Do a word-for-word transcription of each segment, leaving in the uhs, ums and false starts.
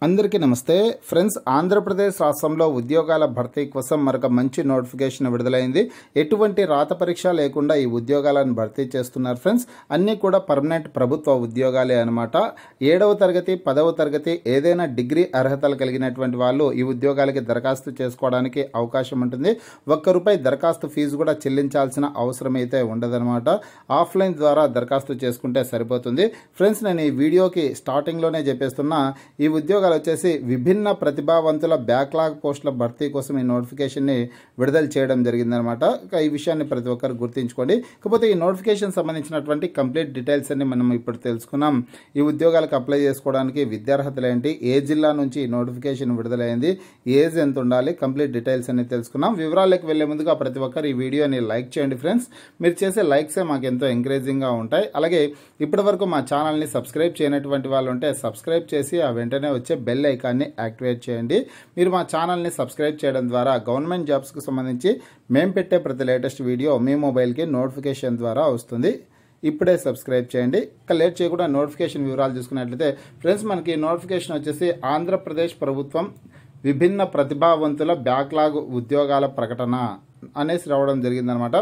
అందరికీ నమస్తే ఫ్రెండ్స్. ఆంధ్రప్రదేశ్ రాష్ట్రంలో ఉద్యోగాల భర్తీ కోసం మరొక మంచి నోటిఫికేషన్ విడుదలైంది. ఎటువంటి రాత పరీక్ష లేకుండా ఈ ఉద్యోగాలను భర్తీ చేస్తున్నారు ఫ్రెండ్స్. అన్నీ కూడా పర్మనెంట్ ప్రభుత్వ ఉద్యోగాలే అనమాట. ఏడవ తరగతి పదవ తరగతి ఏదైనా డిగ్రీ అర్హతలు కలిగినటువంటి వాళ్ళు ఈ ఉద్యోగాలకి దరఖాస్తు చేసుకోవడానికి అవకాశం ఉంటుంది. ఒక్క రూపాయి దరఖాస్తు ఫీజు కూడా చెల్లించాల్సిన అవసరం అయితే ఉండదన్నమాట. ఆఫ్లైన్ ద్వారా దరఖాస్తు చేసుకుంటే సరిపోతుంది. ఫ్రెండ్స్, నేను ఈ వీడియోకి స్టార్టింగ్లోనే చెప్పేస్తున్నా, ఈ ఉద్యోగాలు వచ్చేసి విభిన్న ప్రతిభావంతుల బ్యాక్లాగ్ పోస్టుల భర్తీ కోసం ఈ నోటిఫికేషన్ని విడుదల చేయడం జరిగిందనమాట. ఈ విషయాన్ని ప్రతి ఒక్కరు గుర్తుంచుకోండి. కాకపోతే ఈ నోటిఫికేషన్ సంబంధించినటువంటి కంప్లీట్ డీటెయిల్స్ అన్ని మనం ఇప్పుడు తెలుసుకున్నాం. ఈ ఉద్యోగాలకు అప్లై చేసుకోవడానికి విద్యార్హతలు ఏంటి, ఏ జిల్లా నుంచి ఈ నోటిఫికేషన్ విడుదలైంది, ఏజ్ ఎంత ఉండాలి, కంప్లీట్ డీటెయిల్స్ అన్ని తెలుసుకున్నాం. వివరాలకు వెళ్లే ముందుగా ప్రతి ఒక్కరు ఈ వీడియోని లైక్ చేయండి ఫ్రెండ్స్. మీరు చేసే లైక్సే మాకు ఎంతో ఎంకరేజింగ్గా ఉంటాయి. అలాగే ఇప్పటి వరకు మా ఛానల్ని సబ్స్క్రైబ్ చేయనటువంటి వాళ్ళు ఉంటే సబ్స్క్రైబ్ చేసి ఆ వెంటనే వచ్చే బెల్ ఐకాన్ని యాక్టివేట్ చేయండి. మీరు మా ఛానల్ని సబ్స్క్రైబ్ చేయడం ద్వారా గవర్నమెంట్ జాబ్స్కి సంబంధించి మేము పెట్టే ప్రతి లేటెస్ట్ వీడియో మీ మొబైల్కి నోటిఫికేషన్ ద్వారా వస్తుంది. ఇప్పుడే సబ్స్క్రైబ్ చేయండి. ఇక లేట్ చేయకుండా నోటిఫికేషన్ వివరాలు చూసుకున్నట్లయితే ఫ్రెండ్స్, మనకి నోటిఫికేషన్ వచ్చేసి ఆంధ్రప్రదేశ్ ప్రభుత్వం విభిన్న ప్రతిభావంతుల బ్యాక్లాగ్ ఉద్యోగాల ప్రకటన అనేసి రావడం జరిగిందనమాట.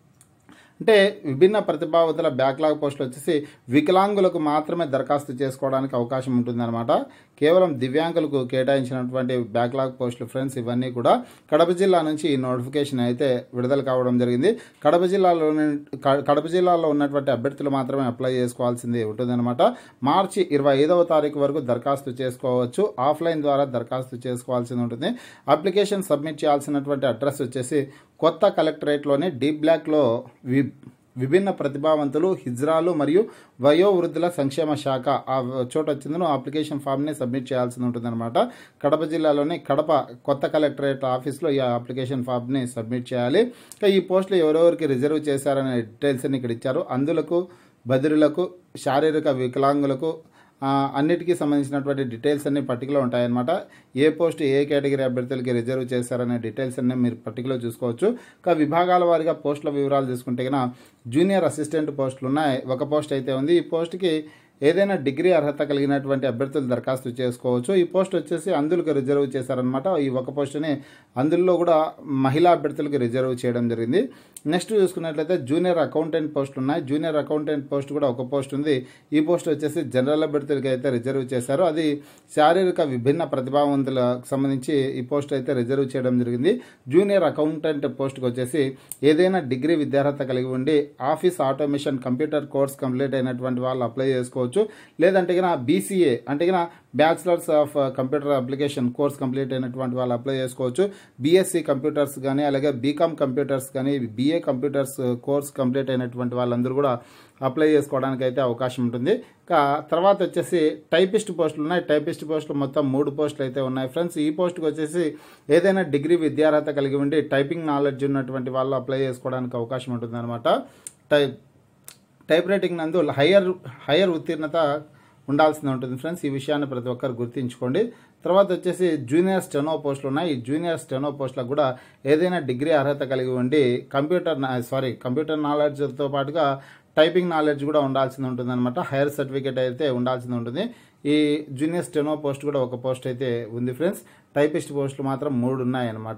అంటే విభిన్న ప్రతిభావంతుల బ్యాక్లాగ్ పోస్టులు వచ్చేసి వికలాంగులకు మాత్రమే దరఖాస్తు చేసుకోవడానికి అవకాశం ఉంటుందన్నమాట. కేవలం దివ్యాంగులకు కేటాయించినటువంటి బ్యాక్లాగ్ పోస్టులు ఫ్రెండ్స్. ఇవన్నీ కూడా కడప జిల్లా నుంచి ఈ నోటిఫికేషన్ అయితే విడుదల కావడం జరిగింది. కడప జిల్లాలో కడప జిల్లాలో ఉన్నటువంటి అభ్యర్థులు మాత్రమే అప్లై చేసుకోవాల్సింది ఉంటుందన్నమాట. మార్చి ఇరవై ఐదవ తారీఖు వరకు దరఖాస్తు చేసుకోవచ్చు. ఆఫ్లైన్ ద్వారా దరఖాస్తు చేసుకోవాల్సింది ఉంటుంది. అప్లికేషన్ సబ్మిట్ చేయాల్సినటువంటి అడ్రస్ వచ్చేసి కొత్త కలెక్టరేట్లోని డీ బ్లాక్లో వి విభిన్న ప్రతిభావంతులు, హిజ్రాలు మరియు వయోవృద్ధుల సంక్షేమ శాఖ ఆ చోట వచ్చిందను అప్లికేషన్ ఫామ్ని సబ్మిట్ చేయాల్సి ఉంటుందన్నమాట. కడప జిల్లాలోని కడప కొత్త కలెక్టరేట్ ఆఫీస్లో ఈ అప్లికేషన్ ఫామ్ని సబ్మిట్ చేయాలి. ఈ పోస్టులు ఎవరెవరికి రిజర్వ్ చేశారనే డీటెయిల్స్ అని ఇక్కడ ఇచ్చారు. అందులకు, బదిరులకు, శారీరక వికలాంగులకు అన్నిటికీ సంబంధించినటువంటి డీటెయిల్స్ అన్ని పట్టికలో ఉంటాయన్నమాట. ఏ పోస్ట్ ఏ కేటగిరీ అభ్యర్థులకి రిజర్వ్ చేశారనే డీటెయిల్స్ అన్ని మీరు పట్టికలో చూసుకోవచ్చు. ఇంకా విభాగాల వారీగా పోస్టుల వివరాలు చూసుకుంటే కన్నా జూనియర్ అసిస్టెంట్ పోస్టులు ఉన్నాయి. ఒక పోస్ట్ అయితే ఉంది. ఈ పోస్ట్కి ఏదైనా డిగ్రీ అర్హత కలిగినటువంటి అభ్యర్థులు దరఖాస్తు చేసుకోవచ్చు. ఈ పోస్ట్ వచ్చేసి అందులకు రిజర్వ్ చేశారనమాట. ఈ ఒక పోస్టుని అందులో కూడా మహిళా అభ్యర్థులకు రిజర్వ్ చేయడం జరిగింది. నెక్స్ట్ చూసుకున్నట్లయితే జూనియర్ అకౌంటెంట్ పోస్టులు ఉన్నాయి. జూనియర్ అకౌంటెంట్ పోస్ట్ కూడా ఒక పోస్ట్ ఉంది. ఈ పోస్ట్ వచ్చేసి జనరల్ అభ్యర్థులకి అయితే రిజర్వ్ చేశారు. అది శారీరక విభిన్న ప్రతిభావంతులకు సంబంధించి ఈ పోస్ట్ అయితే రిజర్వ్ చేయడం జరిగింది. జూనియర్ అకౌంటెంట్ పోస్ట్కి వచ్చేసి ఏదైనా డిగ్రీ విద్యార్హత కలిగి ఉండి office automation computer course complete అయినటువంటి వాళ్ళు అప్లై చేసుకోవచ్చు. లేదంటే కన్నా బీసీఏ అంటే కన్నా bachelors of computer application course complete అయినటువంటి వాళ్ళు అప్లై చేసుకోవచ్చు. బీఎస్సీ కంప్యూటర్స్ కానీ అలాగే బీకామ్ కంప్యూటర్స్ కానీ బీఏ కంప్యూటర్స్ కోర్స్ కంప్లీట్ అయినటువంటి వాళ్ళందరూ కూడా అప్లై చేసుకోవడానికి అయితే అవకాశం ఉంటుంది. తర్వాత వచ్చేసి టైపిస్ట్ పోస్టులు ఉన్నాయి. టైపిస్ట్ పోస్టులు మొత్తం మూడు పోస్టులు అయితే ఉన్నాయి ఫ్రెండ్స్. ఈ పోస్టుకి వచ్చేసి ఏదైనా డిగ్రీ విద్యార్హత కలిగి ఉండి టైపింగ్ నాలెడ్జ్ ఉన్నటువంటి వాళ్ళు అప్లై చేసుకోవడానికి అవకాశం ఉంటుంది అనమాట. టైప్ టైప్ రైటింగ్ నందు హయ్యర్ హయ్యర్ ఉత్తీర్ణత ఉండాల్సింది ఉంటుంది ఫ్రెండ్స్. ఈ విషయాన్ని ప్రతి ఒక్కరు గుర్తుంచుకోండి. తర్వాత వచ్చేసి జూనియర్ స్టెనో పోస్టులు ఉన్నాయి. ఈ జూనియర్ స్టెనో పోస్టులకు కూడా ఏదైనా డిగ్రీ అర్హత కలిగి ఉండి కంప్యూటర్ సారీ కంప్యూటర్ నాలెడ్జ్తో పాటుగా టైపింగ్ నాలెడ్జ్ కూడా ఉండాల్సింది ఉంటుంది అనమాట. హైయర్ సర్టిఫికేట్ అయితే ఉండాల్సింది ఉంటుంది. ఈ జూనియర్ స్టెనో పోస్ట్ కూడా ఒక పోస్ట్ అయితే ఉంది ఫ్రెండ్స్. టైపిస్ట్ పోస్టులు మాత్రం మూడు ఉన్నాయన్నమాట.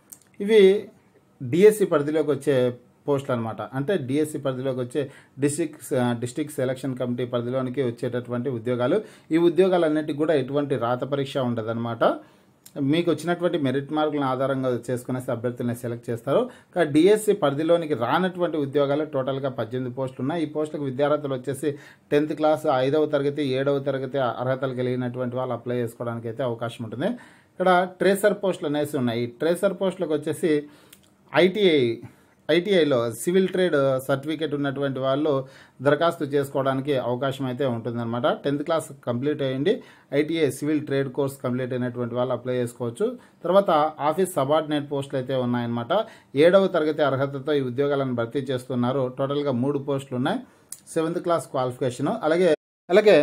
ఇవి డిఎస్సి పరిధిలోకి వచ్చే పోస్టులు అనమాట. అంటే డిఎస్సి పరిధిలోకి వచ్చే డిస్ట్రిక్ట్ డిస్ట్రిక్ట్ సెలక్షన్ కమిటీ పరిధిలోనికి వచ్చేటటువంటి ఉద్యోగాలు. ఈ ఉద్యోగాలన్నిటికీ కూడా ఎటువంటి రాత పరీక్ష ఉండదన్నమాట. మీకు వచ్చినటువంటి మెరిట్ మార్కులను ఆధారంగా చేసుకునేసి అభ్యర్థులను సెలెక్ట్ చేస్తారు. కానీ డిఎస్సి పరిధిలోనికి రానటువంటి ఉద్యోగాలు టోటల్గా పద్దెనిమిది పోస్టులు ఉన్నాయి. ఈ పోస్టులకు విద్యార్థులు వచ్చేసి టెన్త్ క్లాస్, ఐదవ తరగతి, ఏడవ తరగతి అర్హతలు కలిగినటువంటి వాళ్ళు అప్లై చేసుకోవడానికి అయితే అవకాశం ఉంటుంది. ఇక్కడ ట్రేసర్ పోస్టులు అనేసి ఉన్నాయి. ఈ ట్రేసర్ పోస్టులకు వచ్చేసి ఐటీఐ ఐటీఐలో సివిల్ ట్రేడ్ సర్టిఫికేట్ ఉన్నటువంటి వాళ్ళు దరఖాస్తు చేసుకోవడానికి అవకాశం అయితే ఉంటుందన్నమాట. టెన్త్ క్లాస్ కంప్లీట్ అయ్యింది, ITI civil trade course complete అయినటువంటి వాళ్ళు అప్లై చేసుకోవచ్చు. తర్వాత ఆఫీస్ సబార్డినేట్ పోస్టులు అయితే ఉన్నాయన్నమాట. ఏడవ తరగతి అర్హతతో ఈ ఉద్యోగాలను భర్తీ చేస్తున్నారు. టోటల్గా మూడు పోస్టులు ఉన్నాయి. సెవెంత్ క్లాస్ క్వాలిఫికేషన్ అలాగే అలాగే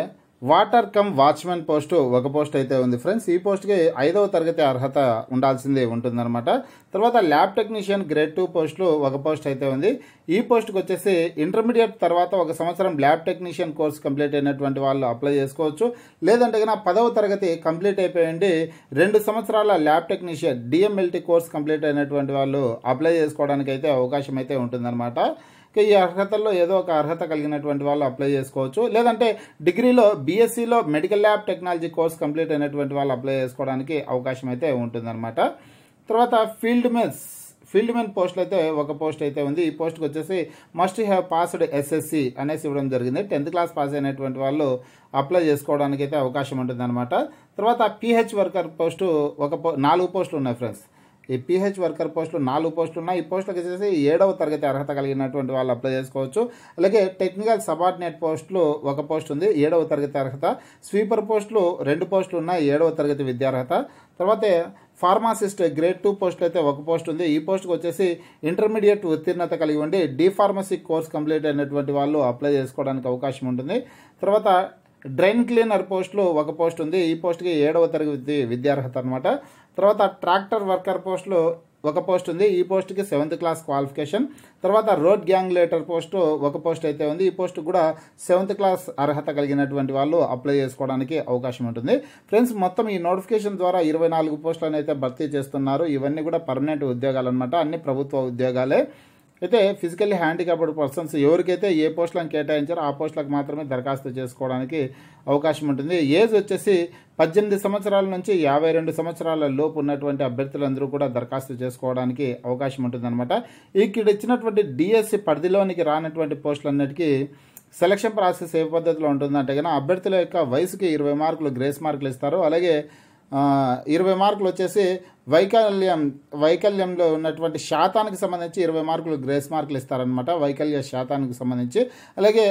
వాటర్ కమ్ వాచ్మెన్ పోస్టు ఒక పోస్ట్ అయితే ఉంది ఫ్రెండ్స్. ఈ పోస్ట్కి ఐదవ తరగతి అర్హత ఉండాల్సిందే ఉంటుందన్నమాట. తర్వాత ల్యాబ్ టెక్నీషియన్ గ్రేడ్ టూ పోస్టులు ఒక పోస్ట్ అయితే ఉంది. ఈ పోస్ట్కి వచ్చేసి ఇంటర్మీడియట్ తర్వాత ఒక సంవత్సరం ల్యాబ్ టెక్నీషియన్ కోర్స్ కంప్లీట్ అయినటువంటి వాళ్ళు అప్లై చేసుకోవచ్చు. లేదంటే కన్నా పదవ తరగతి కంప్లీట్ అయిపోయింది రెండు సంవత్సరాల lab technician DMLT course complete అయినటువంటి వాళ్ళు అప్లై చేసుకోవడానికి అయితే అవకాశం అయితే ఉంటుందన్నమాట. ఈ అర్హతల్లో ఏదో ఒక అర్హత కలిగినటువంటి వాళ్ళు అప్లై చేసుకోవచ్చు. లేదంటే డిగ్రీలో బీఎస్సీలో medical lab technology course complete అయినటువంటి వాళ్ళు అప్లై చేసుకోవడానికి అవకాశం అయితే ఉంటుందన్నమాట. తర్వాత ఫీల్డ్ మెన్స్ ఫీల్డ్ మెన్ పోస్టులు అయితే ఒక పోస్ట్ అయితే ఉంది. ఈ పోస్ట్కి వచ్చేసి మస్ట్ హ్యావ్ పాస్డ్ ఎస్ఎస్సి అనేసి ఇవ్వడం జరిగింది. టెన్త్ క్లాస్ పాస్ అయినటువంటి వాళ్ళు అప్లై చేసుకోవడానికి అయితే అవకాశం ఉంటుందన్నమాట. తర్వాత పిహెచ్ వర్కర్ పోస్టు ఒక పో నాలుగు పోస్టులు ఉన్నాయి ఫ్రెండ్స్. ఈ పిహెచ్ వర్కర్ పోస్టులు నాలుగు పోస్టులు ఉన్నాయి. ఈ పోస్టులకు వచ్చేసి ఏడవ తరగతి అర్హత కలిగినటువంటి వాళ్ళు అప్లై చేసుకోవచ్చు. అలాగే టెక్నికల్ సబార్డినేట్ పోస్టులు ఒక పోస్ట్ ఉంది, ఏడవ తరగతి అర్హత. స్వీపర్ పోస్టులు రెండు పోస్టులు ఉన్నాయి, ఏడవ తరగతి విద్యార్హత. తర్వాత ఫార్మాసిస్ట్ గ్రేడ్ టూ పోస్టులు అయితే ఒక పోస్ట్ ఉంది. ఈ పోస్ట్కి వచ్చేసి ఇంటర్మీడియట్ ఉత్తీర్ణత కలిగి ఉండి డి ఫార్మసీ కోర్స్ కంప్లీట్ అయినటువంటి వాళ్ళు అప్లై చేసుకోవడానికి అవకాశం ఉంటుంది. తర్వాత డ్రైన్ క్లీనర్ పోస్టులు ఒక పోస్ట్ ఉంది. ఈ పోస్ట్కి ఏడవ తరగతి విద్యార్హత అనమాట. తర్వాత ట్రాక్టర్ వర్కర్ పోస్టులు ఒక పోస్ట్ ఉంది. ఈ పోస్ట్కి సెవెంత్ క్లాస్ క్వాలిఫికేషన్. తర్వాత రోడ్ గ్యాంగ్ లీటర్ పోస్టు ఒక పోస్ట్ అయితే ఉంది. ఈ పోస్ట్ కూడా సెవెంత్ క్లాస్ అర్హత కలిగినటువంటి వాళ్ళు అప్లై చేసుకోవడానికి అవకాశం ఉంటుంది. ఫ్రెండ్స్, మొత్తం ఈ నోటిఫికేషన్ ద్వారా ఇరవై నాలుగు పోస్టులను అయితే భర్తీ చేస్తున్నారు. ఇవన్నీ కూడా పర్మనెంట్ ఉద్యోగాలు అనమాట, అన్ని ప్రభుత్వ ఉద్యోగాలే. అయితే ఫిజికల్లీ హ్యాండిక్యాప్డ్ పర్సన్స్ ఎవరికైతే ఏ పోస్టులను కేటాయించారో ఆ పోస్టులకు మాత్రమే దరఖాస్తు చేసుకోవడానికి అవకాశం ఉంటుంది. ఏజ్ వచ్చేసి పద్దెనిమిది సంవత్సరాల నుంచి యాభై రెండు సంవత్సరాల లోపు ఉన్నటువంటి అభ్యర్థులందరూ కూడా దరఖాస్తు చేసుకోవడానికి అవకాశం ఉంటుందన్నమాట. ఇక్కడ ఇచ్చినటువంటి డిఎస్సి పరిధిలోనికి రానటువంటి పోస్టులన్నిటికీ సెలక్షన్ ప్రాసెస్ ఏ పద్ధతిలో ఉంటుందంటే కనుక అభ్యర్థుల యొక్క వయసుకి ఇరవై మార్కులు గ్రేస్ మార్కులు ఇస్తారు. అలాగే ఇరవై మార్కులు వచ్చేసి వైకల్యం వైకల్యంలో ఉన్నటువంటి శాతానికి సంబంధించి ఇరవై మార్కులు గ్రేస్ మార్కులు ఇస్తారనమాట, వైకల్య శాతానికి సంబంధించి. అలాగే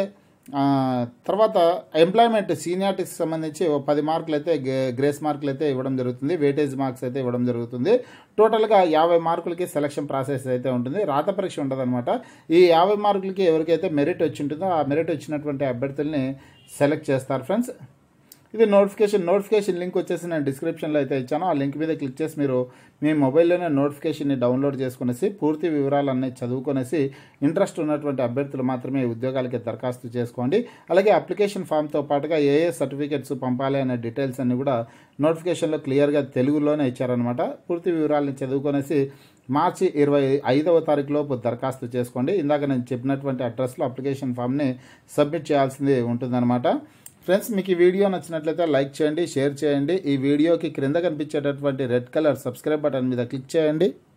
తర్వాత ఎంప్లాయ్మెంట్ సీనియారిటీకి సంబంధించి పది మార్కులు అయితే గ్రేస్ మార్కులు అయితే ఇవ్వడం జరుగుతుంది, వెయిటేజ్ మార్క్స్ అయితే ఇవ్వడం జరుగుతుంది. టోటల్గా యాభై మార్కులకి సెలక్షన్ ప్రాసెస్ అయితే ఉంటుంది, రాత పరీక్ష ఉంటుంది అనమాట. ఈ యాభై మార్కులకి ఎవరికైతే మెరిట్ వచ్చి ఉంటుందో ఆ మెరిట్ వచ్చినటువంటి అభ్యర్థుల్ని సెలెక్ట్ చేస్తారు ఫ్రెండ్స్. ఇది నోటిఫికేషన్ నోటిఫికేషన్ లింక్ వచ్చేసి నేను డిస్క్రిప్షన్లో అయితే ఇచ్చాను. ఆ లింక్ మీద క్లిక్ చేసి మీరు మీ మొబైల్లోనే నోటిఫికేషన్ని డౌన్లోడ్ చేసుకునేసి పూర్తి వివరాలన్నీ చదువుకొనేసి ఇంట్రెస్ట్ ఉన్నటువంటి అభ్యర్థులు మాత్రమే ఉద్యోగాలకి దరఖాస్తు చేసుకోండి. అలాగే అప్లికేషన్ ఫామ్తో పాటుగా ఏ ఏ సర్టిఫికేట్స్ పంపాలి అనే డీటెయిల్స్ అన్ని కూడా నోటిఫికేషన్లో క్లియర్గా తెలుగులోనే ఇచ్చారనమాట. పూర్తి వివరాలని చదువుకొనేసి మార్చి ఇరవై ఐదవ తారీఖు లోపు దరఖాస్తు చేసుకోండి. ఇందాక నేను చెప్పినటువంటి అడ్రస్లో అప్లికేషన్ ఫామ్ని సబ్మిట్ చేయాల్సింది ఉంటుందన్నమాట. ఫ్రెండ్స్, మీకు ఈ వీడియో నచ్చినట్లయితే లైక్ చేయండి, షేర్ చేయండి. ఈ వీడియోకి క్రింద కనిపించేటటువంటి రెడ్ కలర్ సబ్స్క్రైబ్ బటన్ మీద క్లిక్ చేయండి.